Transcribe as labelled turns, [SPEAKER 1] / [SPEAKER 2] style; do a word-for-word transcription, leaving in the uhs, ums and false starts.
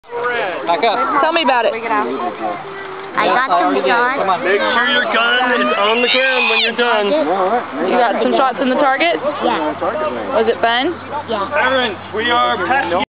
[SPEAKER 1] Back up.
[SPEAKER 2] Tell me about it.
[SPEAKER 3] I got some shots.
[SPEAKER 4] Make sure your gun is on the ground when you're done.
[SPEAKER 2] You got some shots in the target?
[SPEAKER 3] Yeah.
[SPEAKER 2] Was it fun?
[SPEAKER 3] Yeah.
[SPEAKER 4] Parents, we are packing.